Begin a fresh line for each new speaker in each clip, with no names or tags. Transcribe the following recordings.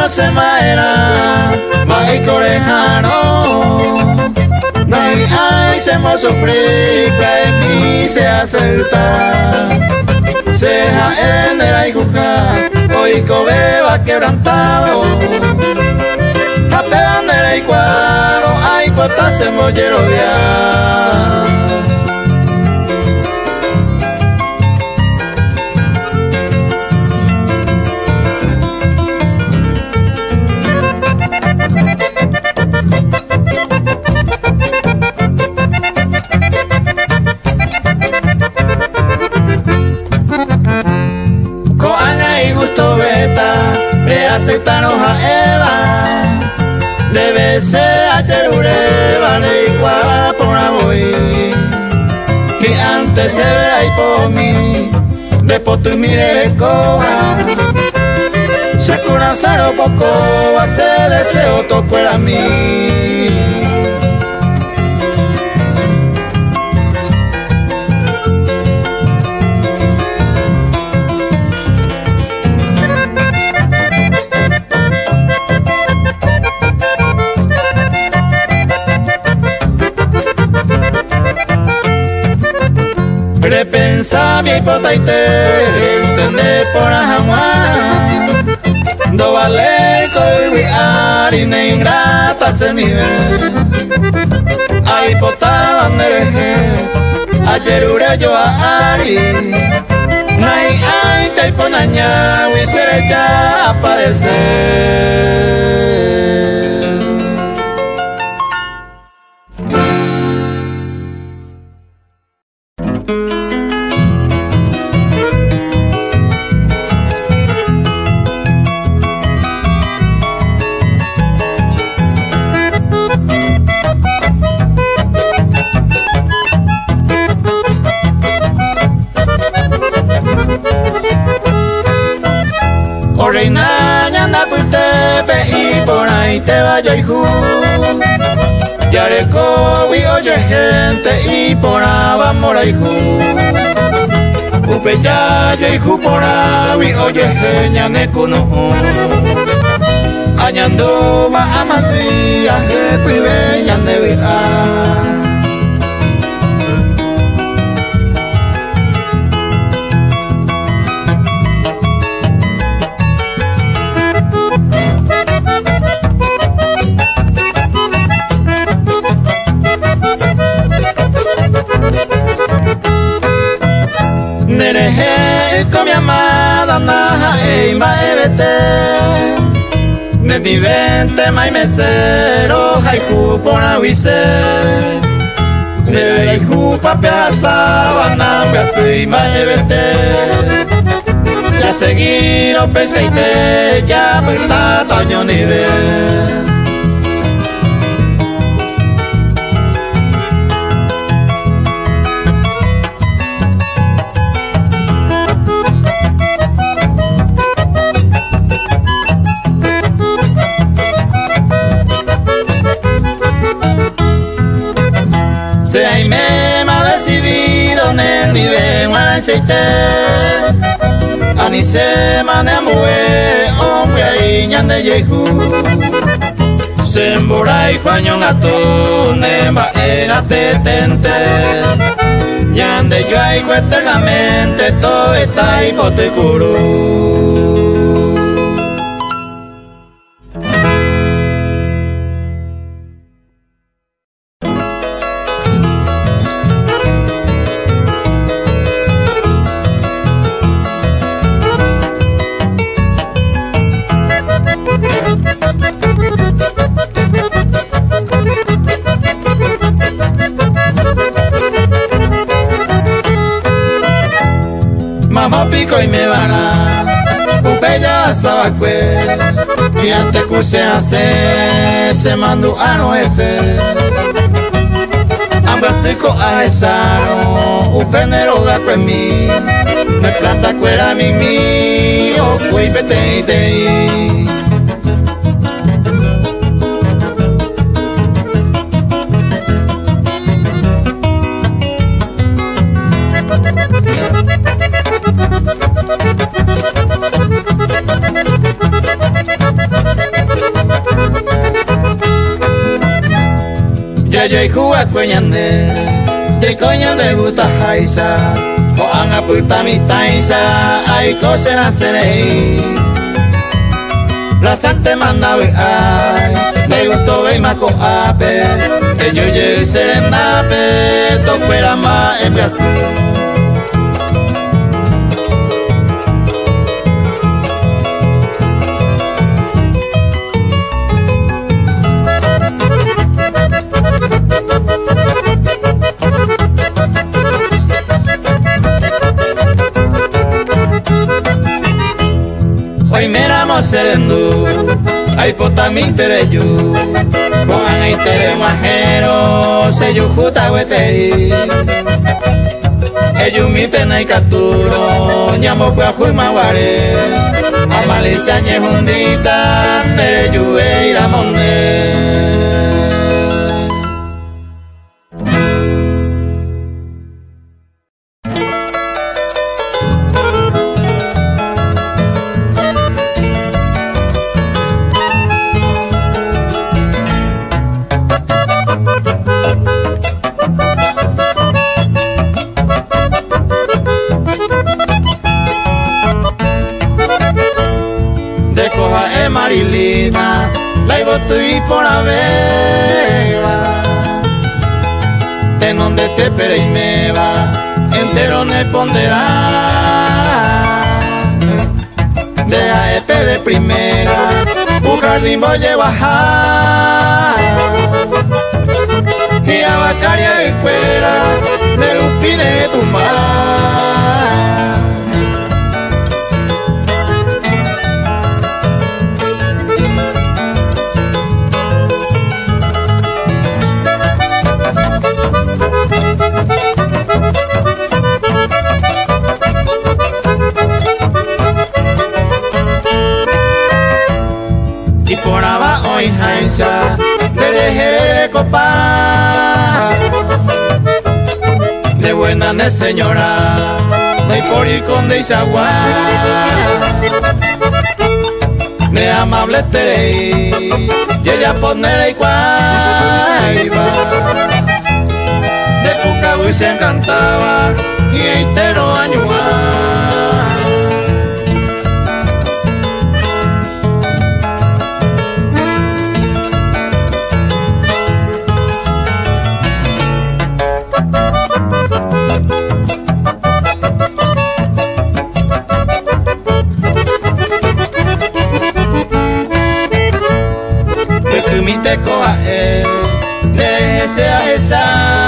se maera, mai corejano. Ay, se mo sufrir, que mi se acerta. Seja en el ayuja, hoy cobeba quebrantado. A pebandera y cuadro, ay, cuota se mollero ya. Aceptaron a Eva, debe ser a Cherureva, le igual por hoy. Que antes se ve ahí por mí, después tú mire el coja. Se corazón poco, va a ser deseo, toco a mí. Repensa mi potaite, entender por ajamua. Do vale coi harina ingrata se nivel. Ay potaba nereje, ayer ure yo a ari. Nay ay te ponaña, wi se ya aparecer. Reina anda putepe y por ahí te vaya hijo. Ya recobi oye gente y por ahí vamos a hijo. Upe ya yo hijo por ahí oye gente nekuno. Añando ma amasía que pibe ya nevea. Nereje con mi amada naja e maebete. Me divente mai mesero haiku por avise. Ne haiku papia sabana así maebete. Ya seguir o penseite ya peta taño nivel. Se hay me ha decidido nendi ven a aceite. Ani se mane amue hombre ahí ñande yehu. Se embora y fañón a tu nemba era tetente. Ñande yo ahí eternamente todo está hipotecuro. Mamá pico y me van a Upeya sabacue y antes que se hace se mandó a no ese Ambasico a esano Upenero gaco en mí me planta cuera mi o cui pete yo y juega cueñande, de coño de gusta jaisa, o anga puta mi taisa, hay cosas en hacer. La sante manda ve ay, me gustó ve más con ape, yo llegué serenape, toquera más en Brasil. Hoy miramos serendo, ay pota mi tereyu, con ay tere majero, se yo juta weteri. Ellos mi tena y capturo, ñamo pues ajuy maguare, amalicia ñejundita, tereyu e iramonde. Marilina, la iba y por la beba, de donde te pere y me va, entero ne ponderá, de AEP de primera, un jardín voy a bajar, y a Bacaria y fuera, de Lupine de tumbar. Y por abajo y Jaisa le dejé copar de buena ne señora, no hay por y con de Isagua, de amable terei, y ella ponerle iguaiba, de Pucabuy se encantaba y entero añuá. Mi te coja déjese a esa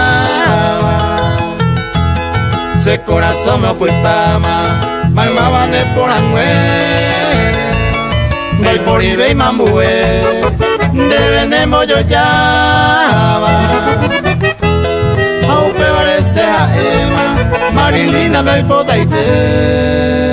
se corazón me opuestama malmaba ne por anue no hay por ibe y mambue de venemo yo llama aupe parece a Emma Marilina no hay potaite.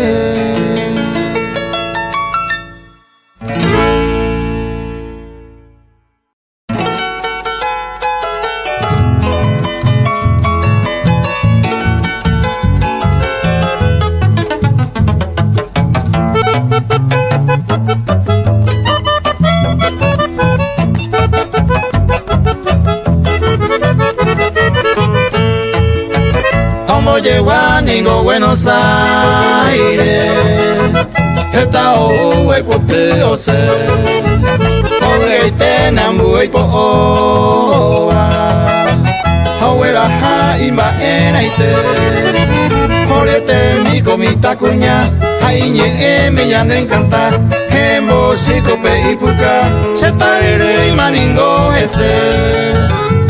Llegó a Ningo Buenos Aires, esta hoy poteo se, hoy tenambu y poa, hoy la jaima enaite, horete mi comita cuña, aiñe me ya ne encanta, hemo psicope y puca, se tarere y maningo ese.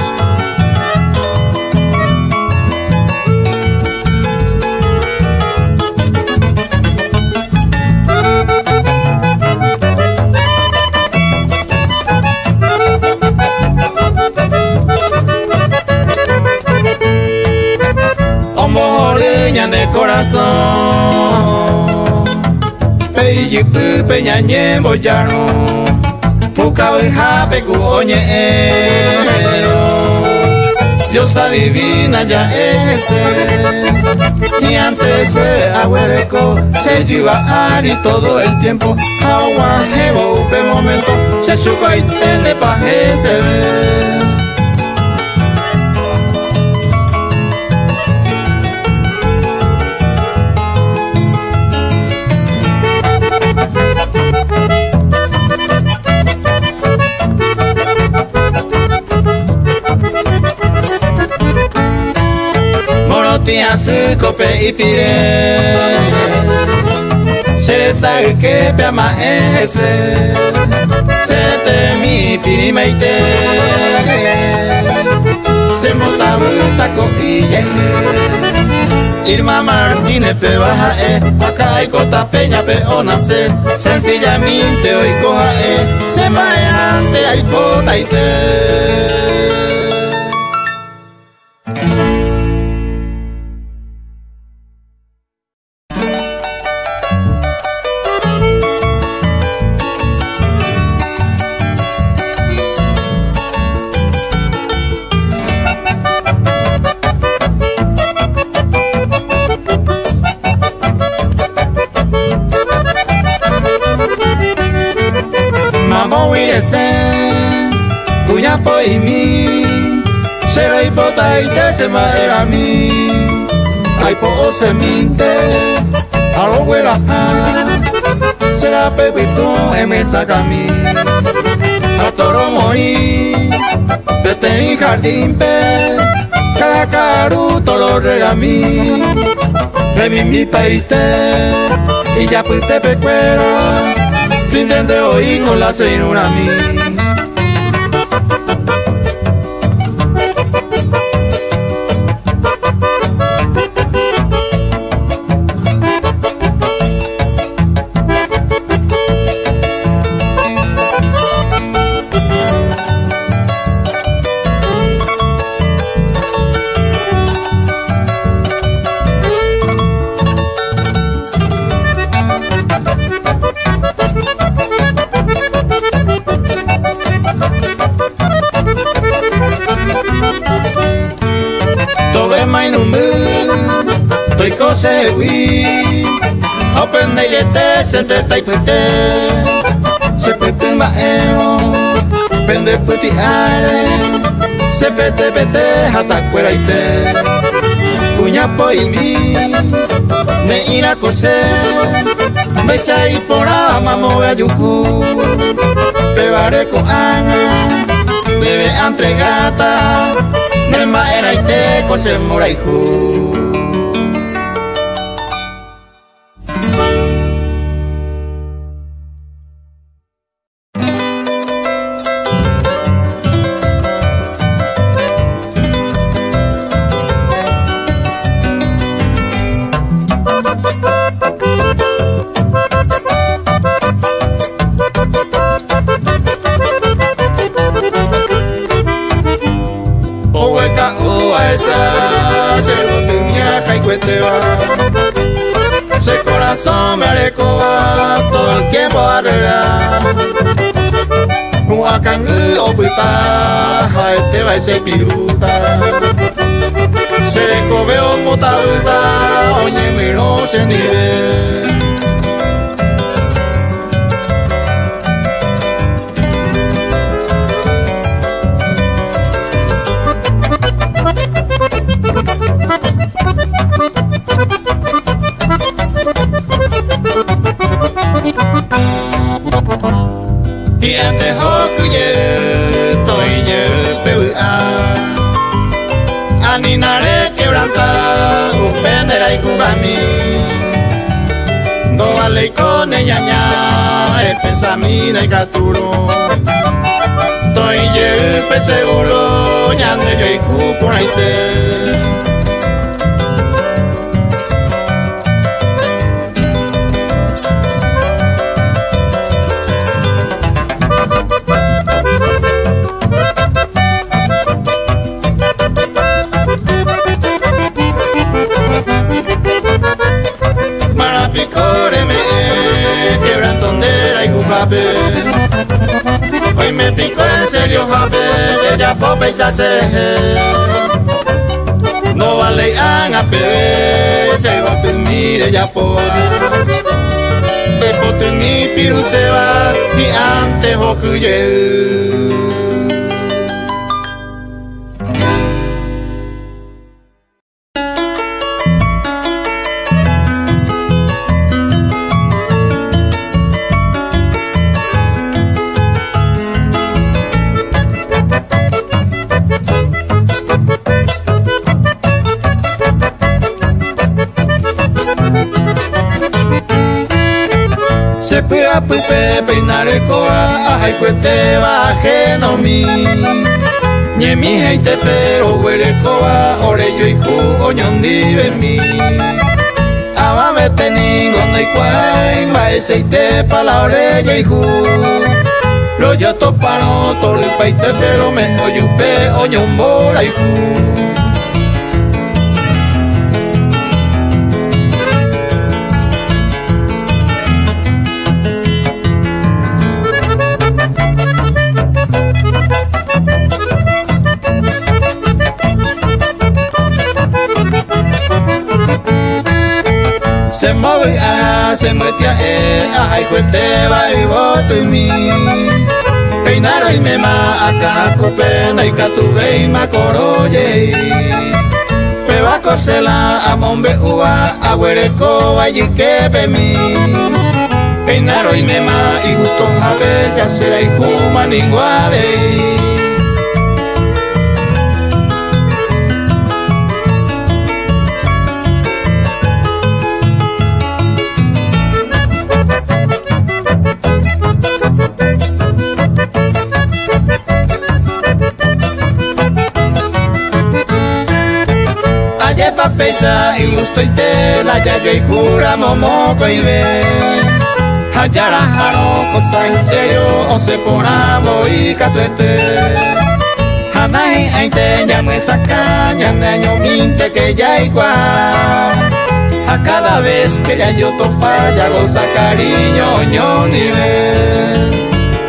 Niña de corazón, peyitu peñañe boyano, pucao y jape cuoñe, diosa divina ya ese, y antes se ahuereco, se lleva ari todo el tiempo, agua jevo pe momento, se suco y tene pa ese. hace cope y pire se le sabe que pe ama ese se te mi pirimeite se mota taco y Irma Martínez pe baja acá hay cota peña pe onace sencillamente hoy coja se maerante hay pota y te Cuya poi mi Sera ipota ite se maera mi Ai po o se minte Alo huela Sera pepito e me saca mi A toro moi Pete y jardín pe Cada caru toro rega mi Revi mi peite Y ya pute pecuera Sin tende hoy con la seinura mi se wi open de te sente tai pete se pete ma eo pende puti are se pete pete hata cuera ite puña poi mi ne ira cose me sai por amamo a yuku te bare ko anga debe entregata ne ma era ite cose morai ku ese corazón me arecoa todo el tiempo arregla Huacan o puta este va ese piruta se le cobeo motalta oye miro se nivel y antes hokuye toye peua aninare quebranta upendera y kugami no vale con ella el pensamina y caturo toye pe seguro ñande yo y ku por ahí te hoy me picó en serio jape ella pope y se hace no vale a pe se va tu mire ya po de pote mi piru se va y antes hokuye se puya pupe peinar coa a cuete baje no mi ni mi heite pero huele coa ore yo y cu oñondi de mi aba me teni gonda y cuai ma aceite palabra yo y cu lo yo topano todo el paite pero me oyupe oñombora y cu se movía, se metía ay cuete va y voto y mi peinar y me ma acá copena y catuve y ma coroye peba cosela a mombe ua a huereco allí que pe mi peinar y me ma y gusto a ver ya será y juma ningua de pesa y gusto y tela ya yo y jura momoco y ve hallara jaro cosa en serio o se ponabo y catuete hanai aite ya me saca ya me año 20 que ya igual a cada vez que ya yo topa ya goza cariño ño nivel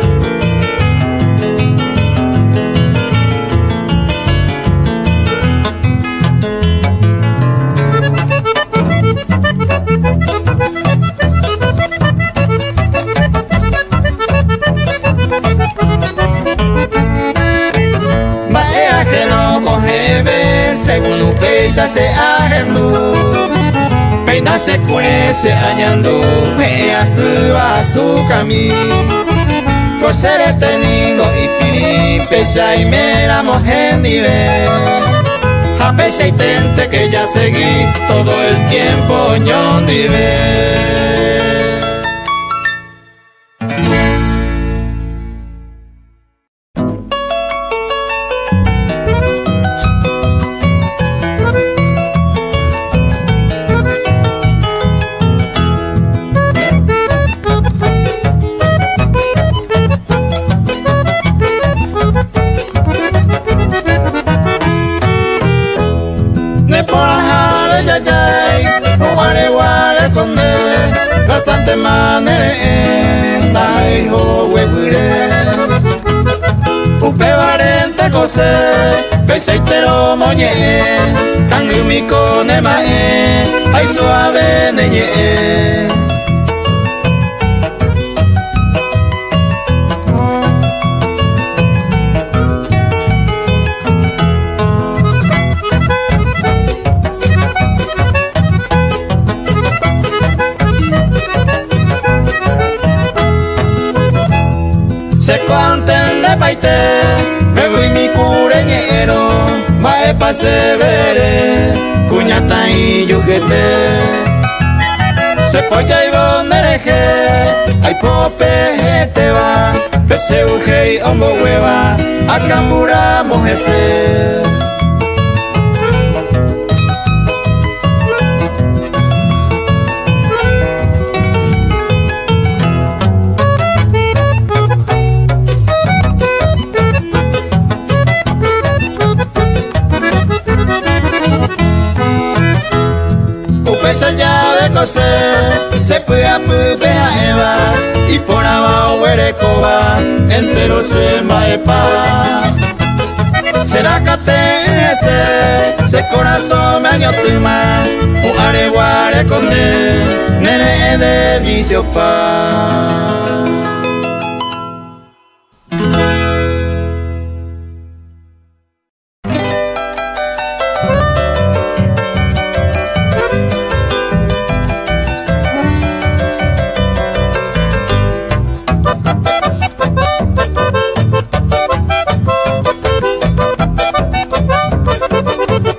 según upesa se ajendu peina se cuece añandu pea suba su camino cosere tenido y pini pecha y mera mojen nivel a pecha y tente que ya seguí todo el tiempo ñon nivel. Bastante manera en daiho huevure upe varente cose peseitero moñe tangi kone mae ay suave neñe se conten de paite, me voy mi cureñero, mae pase veré, cuñata y yuquete. Se polla y bondereje, ay pope te va, pese uje y hombo hueva, a cambura mojese. Esa llave coser se puede aputear Eva y por abajo huerecoba entero se maepa será que se corazón me añotuma un areguare con nene de vicio pa.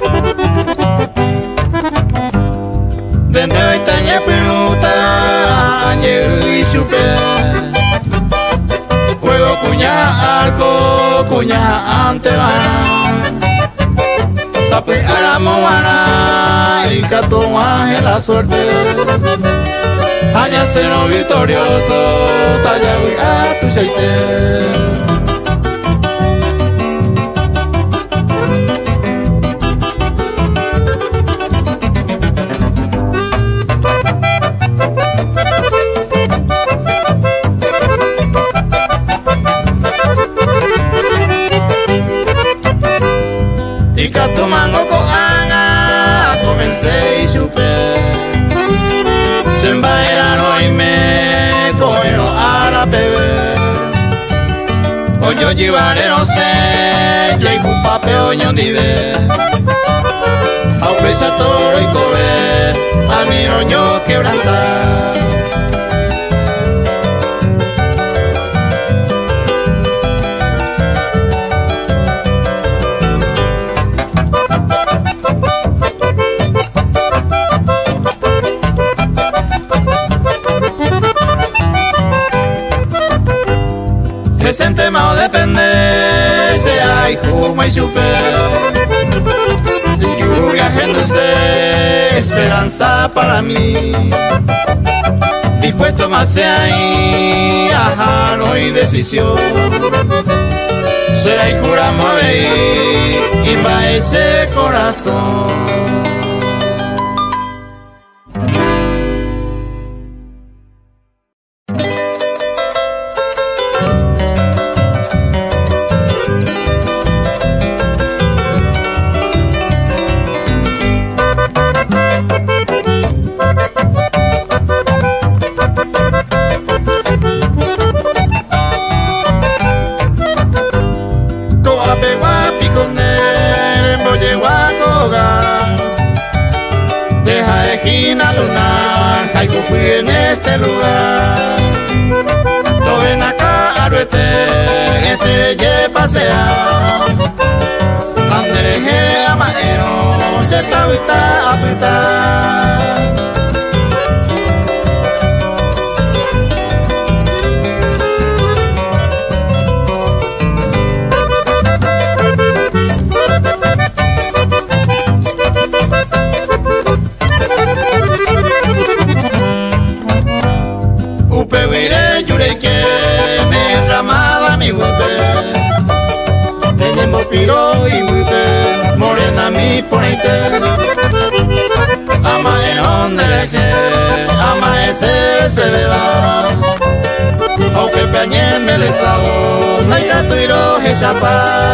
De nuevo itaña peluta y chupe. Juego cuña arco, cuña ante vana. Sape a la moana y catuaje la suerte. Allá será victorioso, talla a tu cheite. Ika tomango ko anga comencé y supe Semba era no y me coero a la bebé Oyo llevaré no sé Yo y cupape oño dive Au pesa toro y cobe A mi roño quebrantar Presente mao depende, sea hijo y super. Lluvia agendándose, esperanza para mí. Dispuesto más ahí, ajá, no hay decisión. Será y juramos a ver, y para ese corazón. Deja de gina lunar, hay que fui en este lugar. Lo ven acá, aruete, ese le pasea. Andereje a maero, se tabita a pitar. Upewire yureke me ramaba mi gupe Tenemos piro y gupe morena mi ponite Ama en donde leje, ama ese se beba Aunque peñe me les hago, no hay gato y roje chapa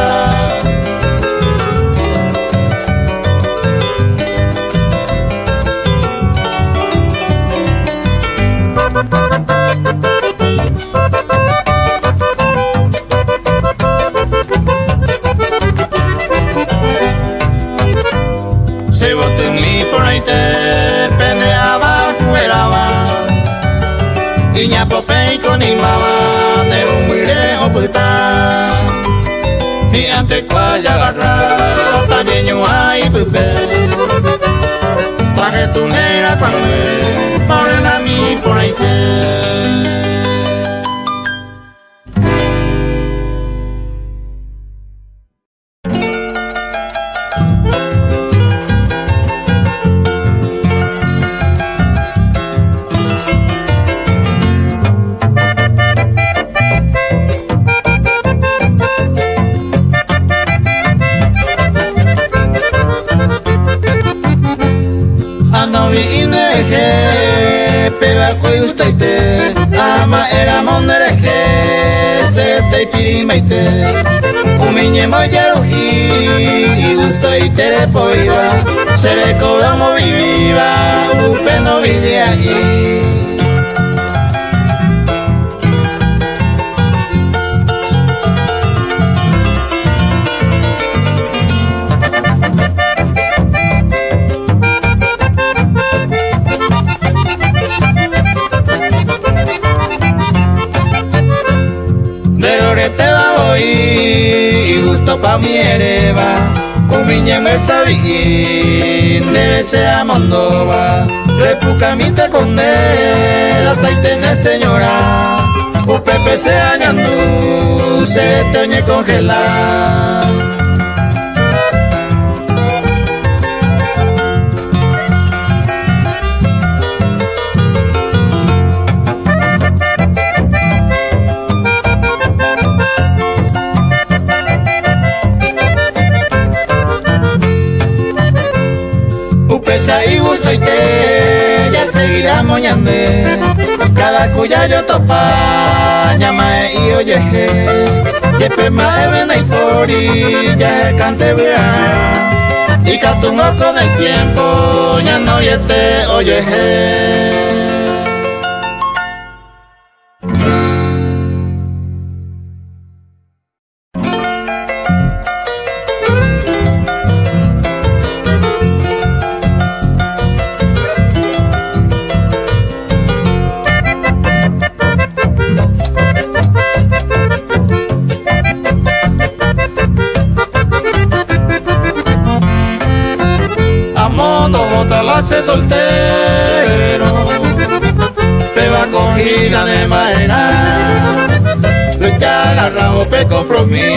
Se bote mi por ahí te pendeaba fueraba y ñapo pei con imbaba de un muire o puta y ante cuaya agarra tañeño ay pupe traje tu negra cuando morena mi por ahí te Anovi ineje, peba koi ustaite, ama era mondereje, serete y pirimaite, umiñe moyero y gusto y terepoiva, sereko vamo viviva, upeno vidia y. Y gusto pa' mi ereba, umiñe me sabí, debe ser a Mondova. Repucamite con el aceite ne señora, upepe se añandu, se te oñe congelar. Upesa y gusto y te ya seguirá moñande, cada cuya yo topa llama y oye yepe mae vena y pori ya cante vea y catungo con el tiempo ya no yete oye se soltero, peba cogida de madera, lucha agarrado pe compromiso,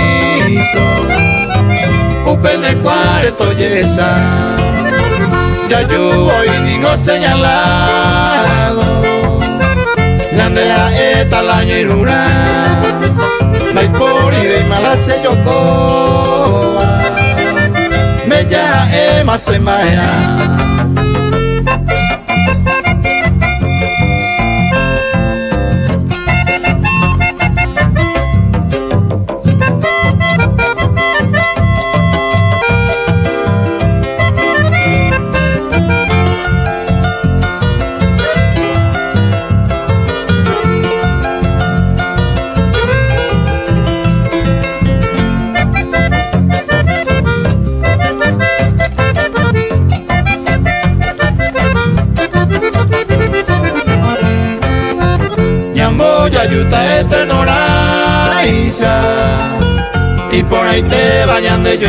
upene cuarto yesa, ya yo voy niño señalado, yandea eta la ñirura, la por y de mala se yocoba, me ya ema se maera. Ayuta eternoraiza y por ahí te bañan de yo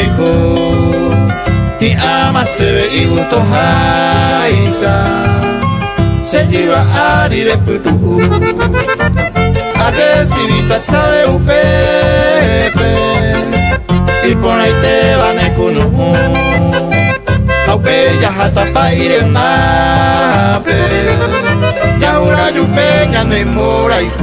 y ama se ve y gusto jaiza se lleva a ir putu a recibita sabe upepe y por ahí te van el cunu aunque ya hasta pa ir en nape ya ahora yo peña ne mora y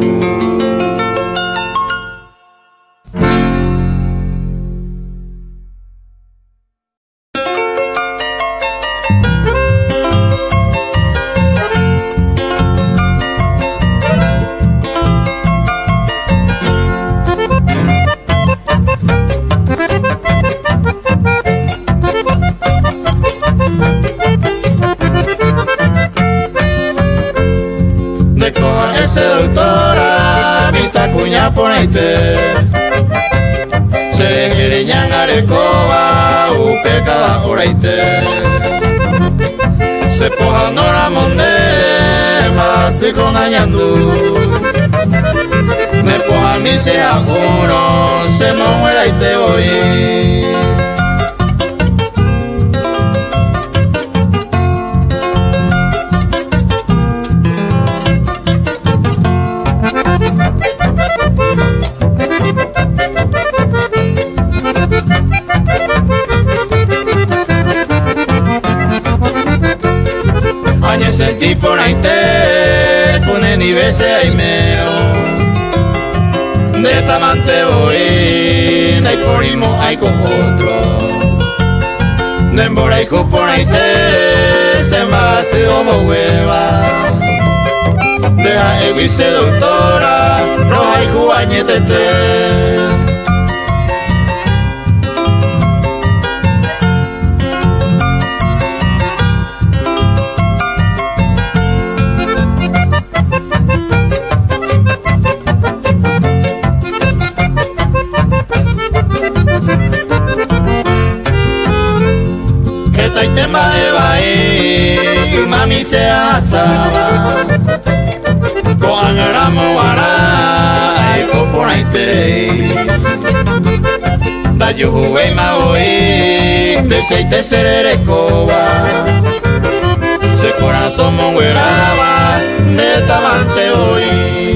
ese doctora, vista cuña por ahí te se jereñan arecoba, upe cada hora y te se poja nora monde, más se con añandu me poja mi sea uno, se me muera y te voy. Sentí por ahí te pone ni veces ahí meo de tamante voy no hay por imo hay con otro de emboraico por ahí te se me hace como hueva deja el vice doctora no hay juañetete. Mami se asaba con angaramo para ay por ahí te da yo jugué ma hoy de seite serere coba se somos gueraba de tamante hoy.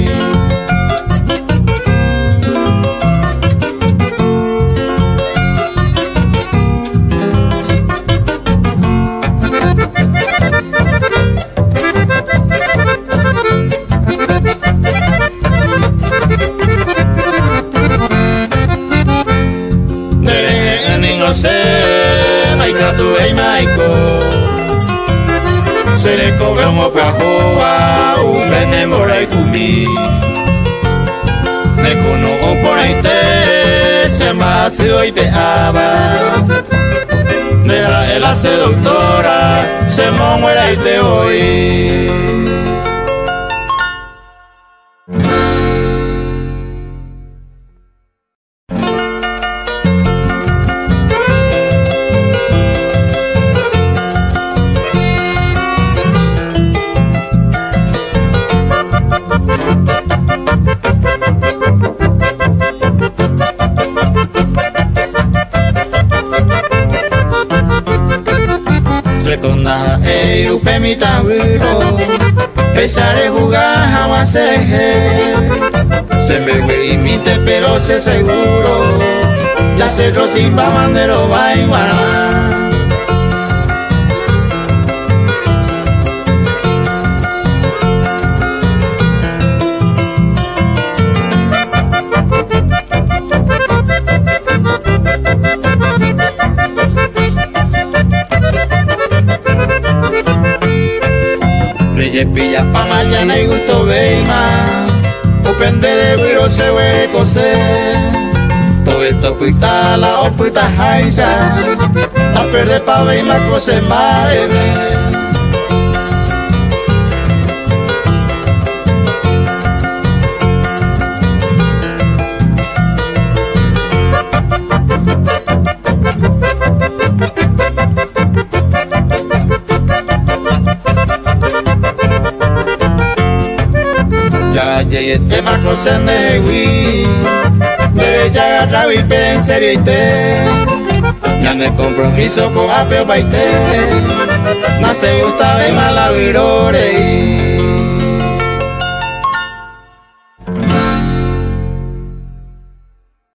Se le coge un opajoa, un benemora y cumí. Me conozco por ahí se me hace hoy te aba. De la él hace doctora, se me muera y te voy. Seconda e upe mi taburo, pesare jugar jamás se me invite pero se seguro, ya se sin bandero va a igualar. Pilla pa' mañana y gusto veima, upende de viro se ve coser. Todo esto puita la o puita jaisa, a perder pa' veima cose más de ver. Y este marco se negui, de ya atrás y pensaría y te, ya no compromiso con apeo baite, no se gusta ver mala virore.